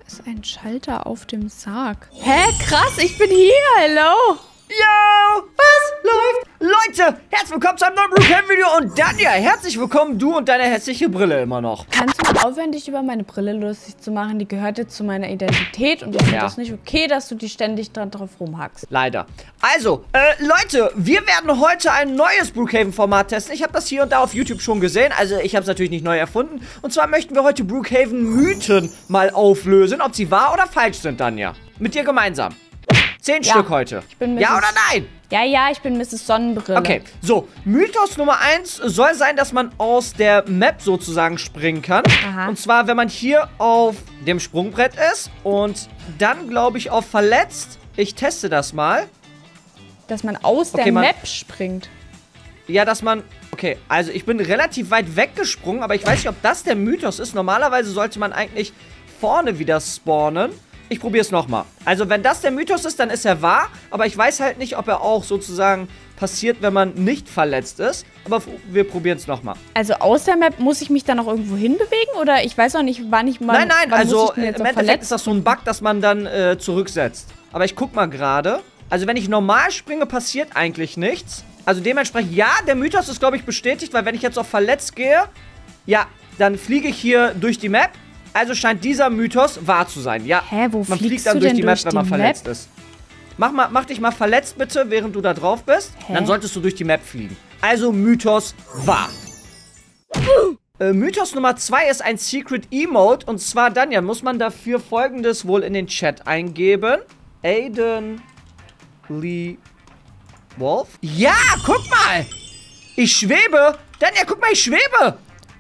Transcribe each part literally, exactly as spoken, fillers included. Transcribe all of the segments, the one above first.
ist ein Schalter auf dem Sarg. Hä? Krass, ich bin hier. Hello. Yo, was läuft? Leute, herzlich willkommen zu einem neuen Brookhaven-Video und Danja, herzlich willkommen, du und deine hässliche Brille immer noch. Kannst du mal aufhören, dich über meine Brille lustig zu machen? Die gehört jetzt zu meiner Identität und ich finde Ja. das nicht okay, dass du die ständig dran drauf rumhackst. Leider. Also, äh, Leute, wir werden heute ein neues Brookhaven-Format testen. Ich habe das hier und da auf YouTube schon gesehen, also ich habe es natürlich nicht neu erfunden. Und zwar möchten wir heute Brookhaven-Mythen mal auflösen, ob sie wahr oder falsch sind, Danja. Mit dir gemeinsam. Zehn Ja. Stück heute. Ich bin ja Misses oder nein? Ja, ja, ich bin Misses Sonnenbrille. Okay, so, Mythos Nummer eins soll sein, dass man aus der Map sozusagen springen kann. Aha. Und zwar, wenn man hier auf dem Sprungbrett ist und dann, glaube ich, auf verletzt. Ich teste das mal. Dass man aus Okay, der man- Map springt. Ja, dass man... Okay, also ich bin relativ weit weggesprungen, aber ich weiß nicht, ob das der Mythos ist. Normalerweise sollte man eigentlich vorne wieder spawnen. Ich probiere es nochmal. Also wenn das der Mythos ist, dann ist er wahr. Aber ich weiß halt nicht, ob er auch sozusagen passiert, wenn man nicht verletzt ist. Aber wir probieren es nochmal. Also aus der Map muss ich mich dann auch irgendwo hinbewegen? Oder ich weiß auch nicht, wann ich mal... Nein, nein, wann also muss ich denn im jetzt noch Endeffekt verletzt? ist das so ein Bug, dass man dann äh, zurücksetzt. Aber ich guck mal gerade. Also wenn ich normal springe, passiert eigentlich nichts. Also dementsprechend, ja, der Mythos ist, glaube ich, bestätigt. Weil wenn ich jetzt auf verletzt gehe, ja, dann fliege ich hier durch die Map. Also scheint dieser Mythos wahr zu sein. Ja, Hä, wo man fliegst fliegt dann du durch denn die Map, durch wenn man die verletzt Map? ist. Mach, mal, mach dich mal verletzt bitte, während du da drauf bist. Hä? Dann solltest du durch die Map fliegen. Also Mythos wahr. Äh, Mythos Nummer zwei ist ein Secret Emote. Und zwar, Danja, muss man dafür Folgendes wohl in den Chat eingeben. Aiden Lee Wolf. Ja, guck mal. Ich schwebe. Danja, guck mal, ich schwebe.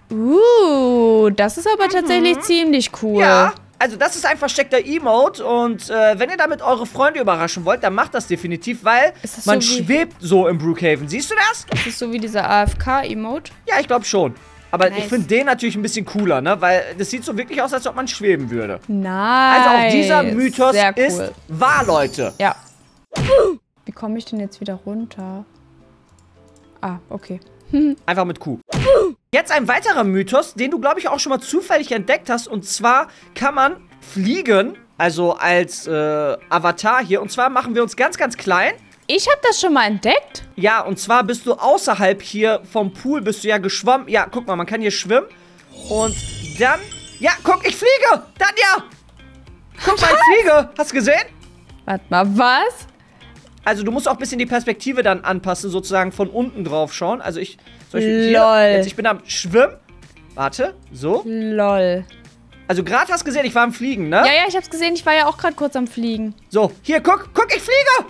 Uh, das ist aber tatsächlich ziemlich cool. Ja, also das ist ein versteckter Emote und äh, wenn ihr damit eure Freunde überraschen wollt, dann macht das definitiv, weil Ist das man so wie- schwebt so im Brookhaven. Siehst du das? Das ist so wie dieser A F K-Emote. Ja, ich glaube schon. Aber Nice. ich finde den natürlich ein bisschen cooler, ne? Weil das sieht so wirklich aus, als ob man schweben würde. Nice. Also auch dieser Mythos Sehr cool. ist wahr, Leute. Ja. Wie komme ich denn jetzt wieder runter? Ah, okay. Einfach mit Q. Jetzt ein weiterer Mythos, den du, glaube ich, auch schon mal zufällig entdeckt hast. Und zwar kann man fliegen, also als äh, Avatar hier. Und zwar machen wir uns ganz, ganz klein. Ich habe das schon mal entdeckt. Ja, und zwar bist du außerhalb hier vom Pool, bist du ja geschwommen. Ja, guck mal, man kann hier schwimmen. Und dann... Ja, guck, ich fliege! Danja! Guck mal, ich fliege! Hast du gesehen? Warte mal, was? Also du musst auch ein bisschen die Perspektive dann anpassen, sozusagen von unten drauf schauen. Also ich... Zum Beispiel Lol. hier, jetzt, ich bin am Schwimmen. Warte, so. Lol. Also gerade hast du gesehen, ich war am Fliegen, ne? Ja, ja, ich hab's gesehen. Ich war ja auch gerade kurz am Fliegen. So, hier, guck, guck, ich fliege!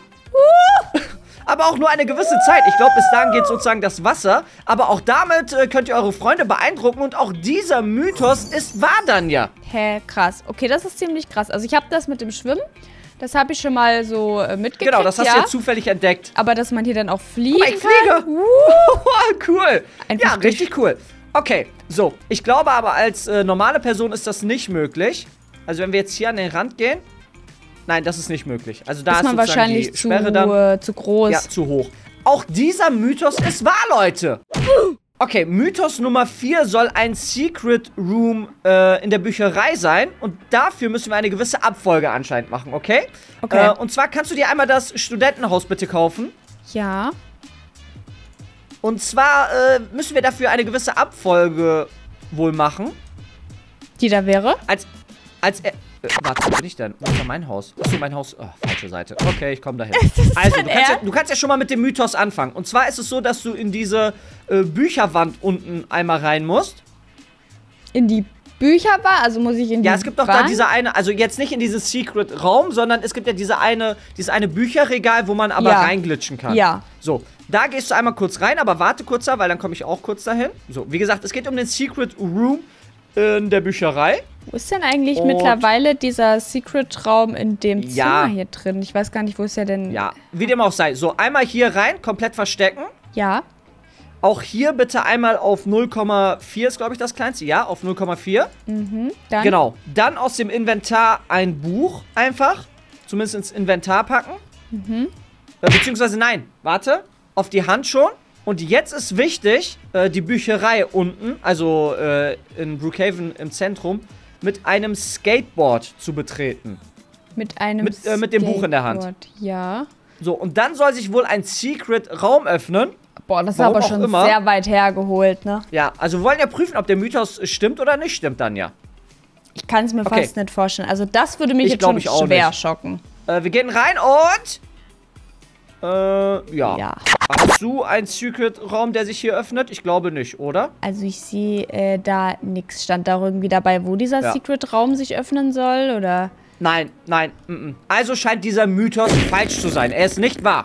Aber auch nur eine gewisse Zeit. Ich glaube, bis dahin geht sozusagen das Wasser. Aber auch damit äh, könnt ihr eure Freunde beeindrucken. Und auch dieser Mythos ist wahr, Danja. Hä, krass. Okay, das ist ziemlich krass. Also ich habe das mit dem Schwimmen. Das habe ich schon mal so äh, mitgekriegt, Genau, das hast ja. du jetzt zufällig entdeckt. Aber dass man hier dann auch fliegen Guck mal, ich kann. fliege! Uh. Cool. Einfach Ja, durch- richtig cool. Okay, so. Ich glaube aber, als äh, normale Person ist das nicht möglich. Also wenn wir jetzt hier an den Rand gehen. Nein, das ist nicht möglich. Also da ist ist man sozusagen wahrscheinlich die zu, Sperre dann. äh, zu groß. Ja, zu hoch. Auch dieser Mythos ist wahr, Leute. Okay, Mythos Nummer vier soll ein Secret Room äh, in der Bücherei sein. Und dafür müssen wir eine gewisse Abfolge anscheinend machen, okay? Okay. Äh, und zwar kannst du dir einmal das Studentenhaus bitte kaufen. Ja. Und zwar äh, müssen wir dafür eine gewisse Abfolge wohl machen. Die da wäre? Als, als, äh, äh, warte, wo bin ich denn? Wo ist denn mein Haus? Achso, mein Haus, oh, falsche Seite. Okay, ich komme dahin. Also, du denn kannst, ja, er? du kannst ja schon mal mit dem Mythos anfangen. Und zwar ist es so, dass du in diese äh, Bücherwand unten einmal rein musst. In die Bücherbar? Also muss ich in die Ja, es gibt doch da Wand? diese eine, also jetzt nicht in dieses Secret-Raum, sondern es gibt ja diese eine, dieses eine Bücherregal, wo man aber Ja. reinglitschen kann. Ja. So, da gehst du einmal kurz rein, aber warte kurz da, weil dann komme ich auch kurz dahin. So, wie gesagt, es geht um den Secret Room in der Bücherei. Wo ist denn eigentlich Und- mittlerweile dieser Secret-Raum in dem Zimmer Ja. hier drin? Ich weiß gar nicht, wo ist der denn? Ja, wie dem auch sei. So, einmal hier rein, komplett verstecken. Ja. Auch hier bitte einmal auf null Komma vier ist, glaube ich, das kleinste. Ja, auf null Komma vier. Mhm. Dann? Genau. Dann aus dem Inventar ein Buch einfach. Zumindest ins Inventar packen. Mhm. Äh, beziehungsweise, nein, warte. Auf die Hand schon. Und jetzt ist wichtig, äh, die Bücherei unten, also äh, in Brookhaven im Zentrum, mit einem Skateboard zu betreten. Mit einem Mit, äh, mit dem Buch in der Hand. Skateboard, ja. So, und dann soll sich wohl ein Secret-Raum öffnen. Boah, das ist Warum aber auch schon immer. sehr weit hergeholt, ne? Ja, also wir wollen ja prüfen, ob der Mythos stimmt oder nicht stimmt dann ja. Ich kann es mir Okay. fast nicht vorstellen. Also das würde mich Ich jetzt glaub, schon ich auch schwer nicht. schocken. Äh, wir gehen rein und... Äh, ja. Ja. Hast du einen Secret-Raum, der sich hier öffnet? Ich glaube nicht, oder? Also ich sehe äh, da nichts. Stand da irgendwie dabei, wo dieser Ja. Secret-Raum sich öffnen soll, oder? Nein, nein. Mm -mm. Also scheint dieser Mythos falsch zu sein. Er ist nicht wahr.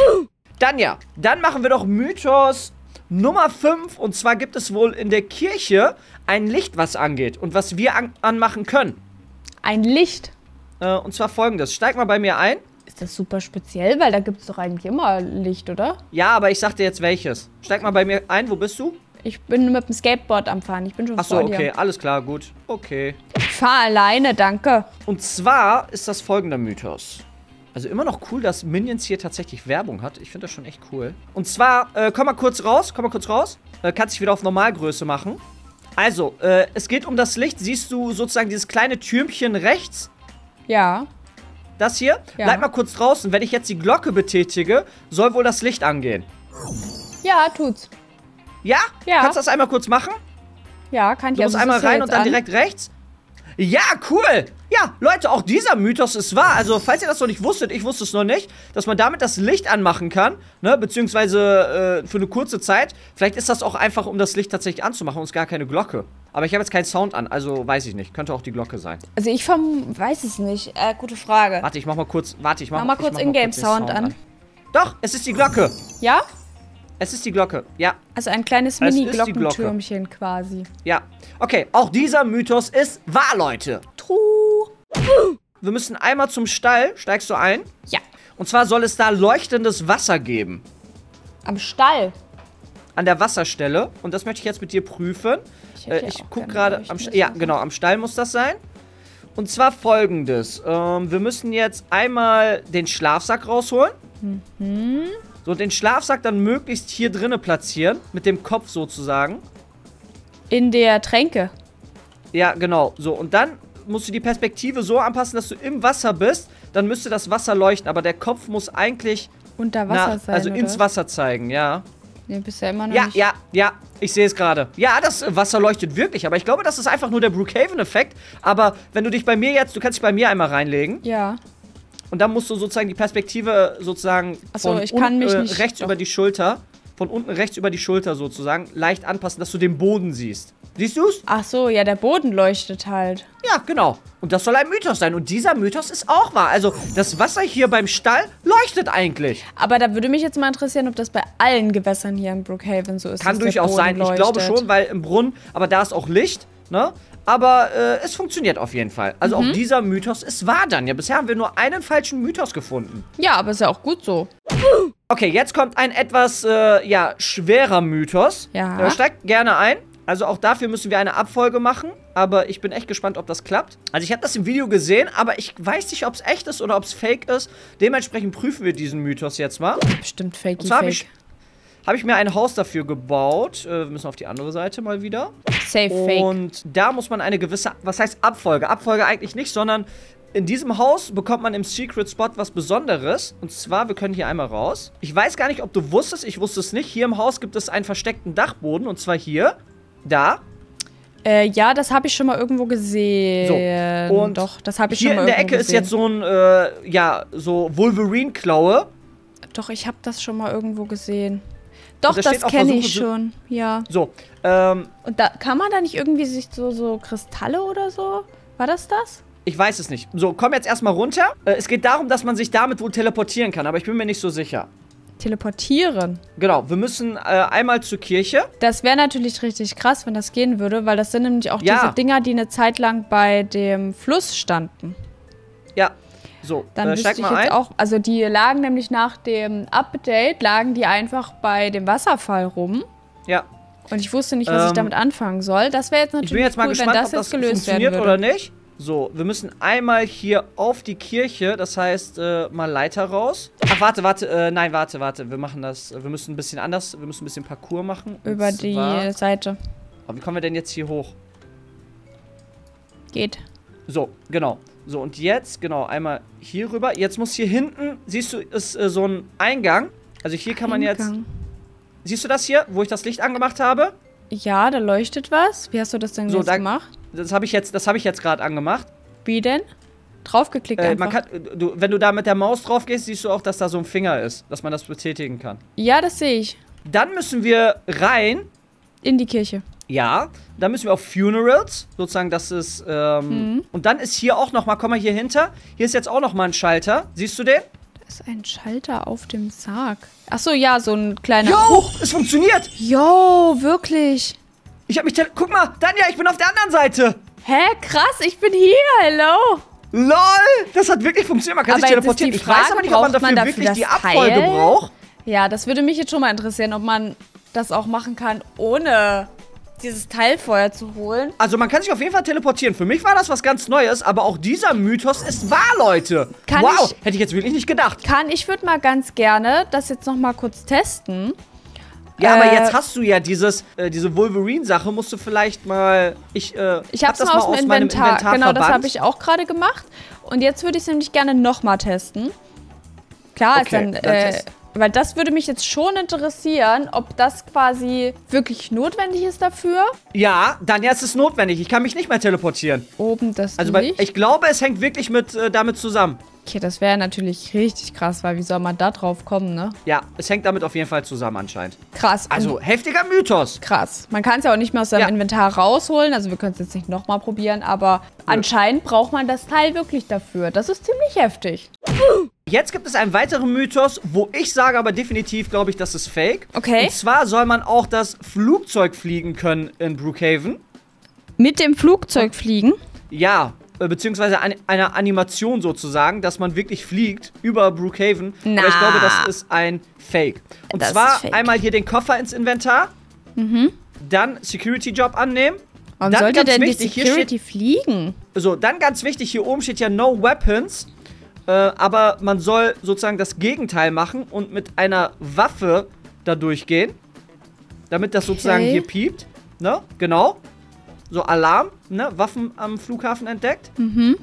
Dann ja. Dann machen wir doch Mythos Nummer fünf. Und zwar gibt es wohl in der Kirche ein Licht, was angeht. Und was wir an anmachen können. Ein Licht. Äh, und zwar folgendes. Steig mal bei mir ein. Ist das super speziell? Weil da gibt es doch eigentlich immer Licht, oder? Ja, aber ich sag dir jetzt welches. Steig mal bei mir ein. Wo bist du? Ich bin mit dem Skateboard am Fahren. Ich bin schon Achso, vor dir. okay. Alles klar, gut. Okay. Ich fahr alleine, danke. Und zwar ist das folgender Mythos. Also immer noch cool, dass Minions hier tatsächlich Werbung hat. Ich finde das schon echt cool. Und zwar, äh, komm mal kurz raus. Komm mal kurz raus. Äh, kannst dich wieder auf Normalgröße machen. Also, äh, es geht um das Licht. Siehst du sozusagen dieses kleine Türmchen rechts? Ja. Das hier? Ja. Bleib mal kurz draußen. Wenn ich jetzt die Glocke betätige, soll wohl das Licht angehen. Ja, tut's. Ja? Ja. Kannst du das einmal kurz machen? Ja, kann ich. Du musst Also, es einmal ist ja rein jetzt und dann an. direkt rechts. Ja, cool. Ja, Leute, auch dieser Mythos ist wahr. Also, falls ihr das noch nicht wusstet, ich wusste es noch nicht, dass man damit das Licht anmachen kann, ne, beziehungsweise äh, für eine kurze Zeit. Vielleicht ist das auch einfach, um das Licht tatsächlich anzumachen und es ist gar keine Glocke. Aber ich habe jetzt keinen Sound an, also weiß ich nicht. Könnte auch die Glocke sein. Also ich vom, weiß es nicht. Äh, gute Frage. Warte, ich mach mal kurz, warte, ich mach, Mach mal ich kurz mach Ingame-Sound den an. Doch, es ist die Glocke. Ja? Es ist die Glocke, ja. Also ein kleines Es ist die Mini-Glockentürmchen quasi. Ja. Okay, auch dieser Mythos ist wahr, Leute. True. Wir müssen einmal zum Stall. Steigst du ein? Ja. Und zwar soll es da leuchtendes Wasser geben. Am Stall. An der Wasserstelle. Und das möchte ich jetzt mit dir prüfen. Ich Ich, hätte äh, ja ich auch guck gerne gerade am leuchtendes St- Ja, Wasser. genau, am Stall muss das sein. Und zwar folgendes. Ähm, wir müssen jetzt einmal den Schlafsack rausholen. Mhm. So, den Schlafsack dann möglichst hier drinnen platzieren. Mit dem Kopf sozusagen. In der Tränke. Ja, genau. So, und dann musst du die Perspektive so anpassen, dass du im Wasser bist. Dann müsste das Wasser leuchten. Aber der Kopf muss eigentlich Unter Wasser nach, sein, also oder? ins Wasser zeigen, ja. Nee, bist ja immer noch Ja, nicht. ja, ja, ich sehe es gerade. Ja, das Wasser leuchtet wirklich, aber ich glaube, das ist einfach nur der Brookhaven-Effekt. Aber wenn du dich bei mir jetzt, du kannst dich bei mir einmal reinlegen Ja. und dann musst du sozusagen die Perspektive sozusagen Ach so, von ich kann unten, mich äh, nicht- rechts doch. über die Schulter, von unten rechts über die Schulter sozusagen, leicht anpassen, dass du den Boden siehst. Siehst du's? Ach so, ja, der Boden leuchtet halt. Ja, genau. Und das soll ein Mythos sein. Und dieser Mythos ist auch wahr. Also, das Wasser hier beim Stall leuchtet eigentlich. Aber da würde mich jetzt mal interessieren, ob das bei allen Gewässern hier in Brookhaven so ist. Kann dass der durchaus Boden sein. Ich glaube leuchtet. schon, weil im Brunnen, aber da ist auch Licht, ne? Aber äh, es funktioniert auf jeden Fall. Also Mhm. auch dieser Mythos ist wahr dann. Ja, bisher haben wir nur einen falschen Mythos gefunden. Ja, aber ist ja auch gut so. Okay, jetzt kommt ein etwas, äh, ja, schwerer Mythos. Ja. Äh, steigt gerne ein. Also auch dafür müssen wir eine Abfolge machen. Aber ich bin echt gespannt, ob das klappt. Also ich habe das im Video gesehen, aber ich weiß nicht, ob es echt ist oder ob es fake ist. Dementsprechend prüfen wir diesen Mythos jetzt mal. Bestimmt fakey Und zwar habe fake. ich, hab ich mir ein Haus dafür gebaut. Äh, wir müssen auf die andere Seite mal wieder. Safe fake. Und da muss man eine gewisse, was heißt Abfolge? Abfolge eigentlich nicht, sondern in diesem Haus bekommt man im Secret Spot was Besonderes. Und zwar, wir können hier einmal raus. Ich weiß gar nicht, ob du wusstest, ich wusste es nicht. Hier im Haus gibt es einen versteckten Dachboden. Und zwar hier, da. Äh, ja, das habe ich schon mal irgendwo gesehen. So, und Doch, das habe ich hier schon mal in der irgendwo Ecke ist gesehen. jetzt so ein, äh, ja, so Wolverine-Klaue. Doch, ich habe das schon mal irgendwo gesehen. Doch, da das steht auch, kenne ich versuche schon. Ja. So, ähm, Und da kann man da nicht irgendwie sich so, so Kristalle oder so? War das das? ich weiß es nicht. So, komm jetzt erstmal runter. Äh, es geht darum, dass man sich damit wohl teleportieren kann, aber ich bin mir nicht so sicher. Teleportieren. Genau, wir müssen äh, einmal zur Kirche. Das wäre natürlich richtig krass, wenn das gehen würde, weil das sind nämlich auch Ja. diese Dinger, die eine Zeit lang bei dem Fluss standen. Ja, so, Dann äh, wüsste steig ich mal jetzt ein. auch, also die lagen nämlich nach dem Update, lagen die einfach bei dem Wasserfall rum. Ja, Und ich wusste nicht, was ich Ähm, damit anfangen soll. Das wäre jetzt natürlich ich bin jetzt mal cool, gespannt, wenn das ob jetzt das gelöst werden funktioniert würde. oder nicht. So, wir müssen einmal hier auf die Kirche, das heißt, äh, mal Leiter raus. Ach, warte, warte, äh, nein, warte, warte, wir machen das, wir müssen ein bisschen anders, wir müssen ein bisschen Parcours machen. Und Über die zwar- Seite. Aber wie kommen wir denn jetzt hier hoch? Geht. So, genau. So, und jetzt, genau, einmal hier rüber. Jetzt muss hier hinten, siehst du, ist äh, so ein Eingang. Also hier kann man jetzt... Siehst du das hier, wo ich das Licht angemacht habe? Ja, da leuchtet was. Wie hast du das denn so, jetzt da, gemacht? Das habe ich jetzt, das habe ich jetzt gerade angemacht. Wie denn? Draufgeklickt äh, einfach. Man kann, du, wenn du da mit der Maus drauf gehst, siehst du auch, dass da so ein Finger ist, dass man das betätigen kann. Ja, das sehe ich. Dann müssen wir rein. In die Kirche. Ja, dann müssen wir auf Funerals, sozusagen, das ist, ähm, mhm. und dann ist hier auch noch mal, komm mal hier hinter, hier ist jetzt auch noch mal ein Schalter, siehst du den? Da ist ein Schalter auf dem Sarg. Achso, ja, so ein kleiner... Jo, es funktioniert! Jo, wirklich. Ich hab mich, guck mal, Danja, ich bin auf der anderen Seite. Hä, krass, ich bin hier, hello. LOL, das hat wirklich funktioniert, man kann aber sich teleportieren. Ich weiß aber nicht, ob man dafür, man dafür wirklich die Abfolge Teil? braucht. Ja, das würde mich jetzt schon mal interessieren, ob man das auch machen kann, ohne dieses Teil vorher zu holen. Also man kann sich auf jeden Fall teleportieren. Für mich war das was ganz Neues, aber auch dieser Mythos ist wahr, Leute. Kann wow, ich, hätte ich jetzt wirklich nicht gedacht. Kann, ich würde mal ganz gerne das jetzt noch mal kurz testen. Ja, äh, aber jetzt hast du ja dieses, äh, diese Wolverine-Sache, musst du vielleicht mal... Ich, äh, ich hab's hab mal aus, aus dem Inventar. Inventar genau, verbannt. Das habe ich auch gerade gemacht. Und jetzt würde ich es nämlich gerne noch mal testen. Klar, okay, ist dann... Äh, weil das würde mich jetzt schon interessieren, ob das quasi wirklich notwendig ist dafür. Ja, dann ja, es ist notwendig. Ich kann mich nicht mehr teleportieren. Oben das Also Licht. Bei, ich glaube, es hängt wirklich mit äh, damit zusammen. Okay, das wäre natürlich richtig krass, weil wie soll man da drauf kommen, ne? Ja, es hängt damit auf jeden Fall zusammen anscheinend. Krass. Also heftiger Mythos. Krass. Man kann es ja auch nicht mehr aus seinem ja. Inventar rausholen, also wir können es jetzt nicht nochmal probieren, aber ja. anscheinend braucht man das Teil wirklich dafür. Das ist ziemlich heftig. Jetzt gibt es einen weiteren Mythos, wo ich sage aber definitiv, glaube ich, das ist fake. Okay. Und zwar soll man auch das Flugzeug fliegen können in Brookhaven. Mit dem Flugzeug fliegen? Ja, beziehungsweise eine, eine Animation sozusagen, dass man wirklich fliegt über Brookhaven. Na. Aber ich glaube, das ist ein Fake. Und das zwar ist fake. einmal hier den Koffer ins Inventar, mhm. dann Security-Job annehmen. Warum dann sollte denn wichtig, die Security steht, fliegen? So, dann ganz wichtig, hier oben steht ja No Weapons. Äh, aber man soll sozusagen das Gegenteil machen und mit einer Waffe da durchgehen. Damit das okay. sozusagen hier piept. Ne? Genau. So Alarm, ne? Waffen am Flughafen entdeckt. Mhm.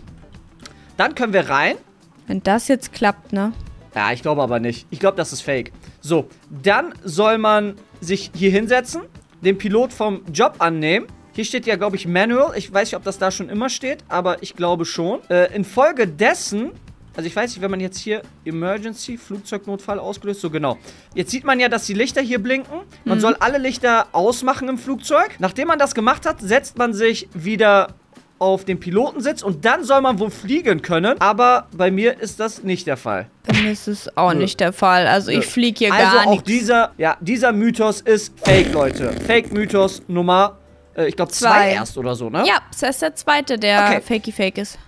Dann können wir rein. Wenn das jetzt klappt, ne? Ja, ich glaube aber nicht. Ich glaube, das ist fake. So, dann soll man sich hier hinsetzen, den Pilot vom Job annehmen. Hier steht ja, glaube ich, Manual. Ich weiß nicht, ob das da schon immer steht, aber ich glaube schon. Äh, infolgedessen... Also ich weiß nicht, wenn man jetzt hier Emergency, Flugzeugnotfall ausgelöst, so genau. Jetzt sieht man ja, dass die Lichter hier blinken. Man mhm. soll alle Lichter ausmachen im Flugzeug. Nachdem man das gemacht hat, setzt man sich wieder auf den Pilotensitz und dann soll man wohl fliegen können. Aber bei mir ist das nicht der Fall. Bei mir ist es auch Nö. nicht der Fall. Also ich fliege hier also gar nicht. Also auch dieser, ja, dieser Mythos ist Fake, Leute. Fake-Mythos Nummer, äh, ich glaube zwei. zwei erst oder so, ne? Ja, das ist der zweite, der okay. fakey-fake ist.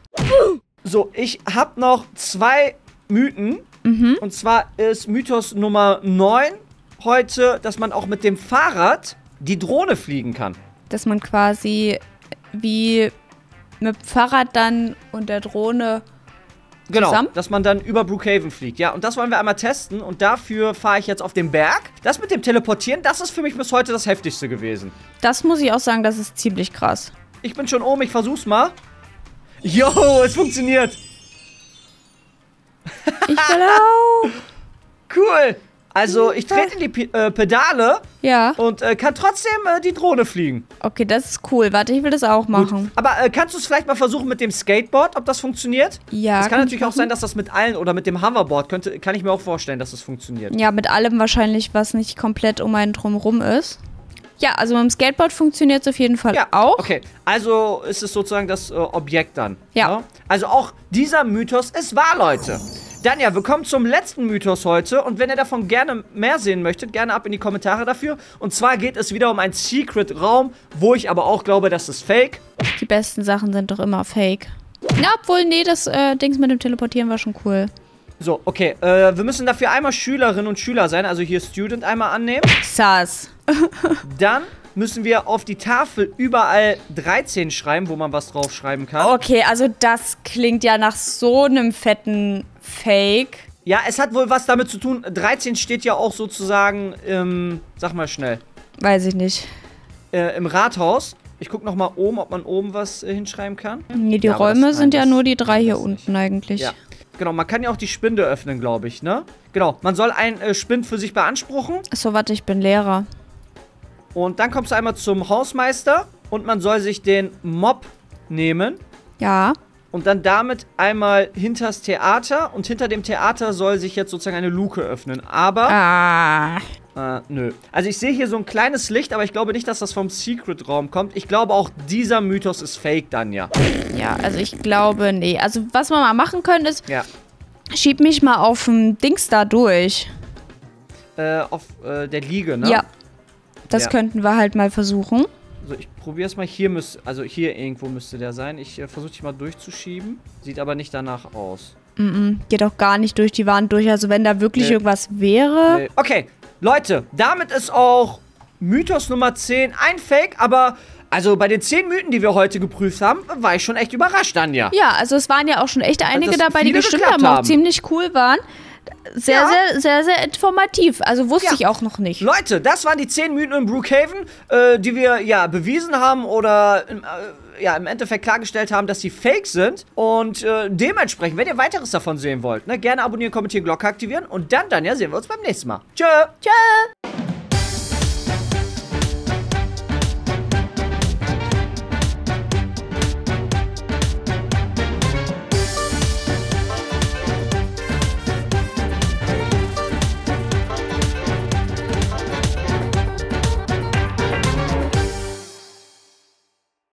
So, ich habe noch zwei Mythen. Mhm. Und zwar ist Mythos Nummer neun heute, dass man auch mit dem Fahrrad die Drohne fliegen kann. Dass man quasi wie mit dem Fahrrad dann und der Drohne Genau, zusammen? Dass man dann über Brookhaven fliegt. Ja, und das wollen wir einmal testen. Und dafür fahre ich jetzt auf den Berg. Das mit dem Teleportieren, das ist für mich bis heute das Heftigste gewesen. Das muss ich auch sagen, das ist ziemlich krass. Ich bin schon oben, ich versuch's mal. Jo, es funktioniert. Ich will auch. Cool. Also, ich trete in die P äh, Pedale ja. und äh, kann trotzdem äh, die Drohne fliegen. Okay, das ist cool. Warte, ich will das auch machen. Gut. Aber äh, kannst du es vielleicht mal versuchen mit dem Skateboard, ob das funktioniert? Ja. Es kann natürlich auch sein, dass das mit allen oder mit dem Hoverboard, könnte, kann ich mir auch vorstellen, dass das funktioniert. Ja, mit allem wahrscheinlich, was nicht komplett um einen drumherum ist. Ja, also mit dem Skateboard funktioniert es auf jeden Fall ja, auch. Okay, also ist es sozusagen das äh, Objekt dann. Ja. Ne? Also auch dieser Mythos ist wahr, Leute. Dann ja, wir kommen zum letzten Mythos heute. Und wenn ihr davon gerne mehr sehen möchtet, gerne ab in die Kommentare dafür. Und zwar geht es wieder um einen Secret-Raum, wo ich aber auch glaube, das ist Fake. Die besten Sachen sind doch immer Fake. Na, obwohl, nee, das äh, Dings mit dem Teleportieren war schon cool. So, okay, äh, wir müssen dafür einmal Schülerinnen und Schüler sein, also hier Student einmal annehmen. Sass. Dann müssen wir auf die Tafel überall dreizehn schreiben, wo man was draufschreiben kann. Okay, also das klingt ja nach so einem fetten Fake. Ja, es hat wohl was damit zu tun, dreizehn steht ja auch sozusagen im, sag mal schnell. Weiß ich nicht. Äh, im Rathaus. Ich gucke nochmal oben, ob man oben was äh, hinschreiben kann. Nee, die ja, Räume das, sind nein, ja das, nur die drei hier das unten nicht. eigentlich. Ja. Genau, man kann ja auch die Spinde öffnen, glaube ich, ne? Genau, man soll einen äh, Spind für sich beanspruchen. Achso, warte, ich bin Lehrer. Und dann kommst du einmal zum Hausmeister und man soll sich den Mob nehmen. Ja. Und dann damit einmal hinters Theater. Und hinter dem Theater soll sich jetzt sozusagen eine Luke öffnen. Aber... Ah. Äh, nö. Also ich sehe hier so ein kleines Licht, aber ich glaube nicht, dass das vom Secret-Raum kommt. Ich glaube auch, dieser Mythos ist fake, Danja. Ja, also ich glaube, nee. Also was wir mal machen können ist, ja. schieb mich mal auf dem Dings da durch. Äh, auf äh, der Liege, ne? Ja. Das ja. könnten wir halt mal versuchen. Also ich probiere es mal. Hier müsste, also hier irgendwo müsste der sein. Ich äh, versuche dich mal durchzuschieben. Sieht aber nicht danach aus. Mm-mm. Geht auch gar nicht durch die Wand durch. Also wenn da wirklich nee. irgendwas wäre. Nee. Okay, Leute, damit ist auch Mythos Nummer zehn ein Fake, aber also bei den zehn Mythen, die wir heute geprüft haben, war ich schon echt überrascht, Danja. Ja, also es waren ja auch schon echt einige also, dabei, die bestimmt haben auch ziemlich cool waren. Sehr, ja. sehr, sehr, sehr informativ. Also wusste ja. ich auch noch nicht. Leute, das waren die zehn Mythen in Brookhaven, äh, die wir ja bewiesen haben oder äh, ja, im Endeffekt klargestellt haben, dass sie fake sind. Und äh, dementsprechend, wenn ihr weiteres davon sehen wollt, ne, gerne abonnieren, kommentieren, Glocke aktivieren. Und dann, dann ja, sehen wir uns beim nächsten Mal. Tschö. Tschö.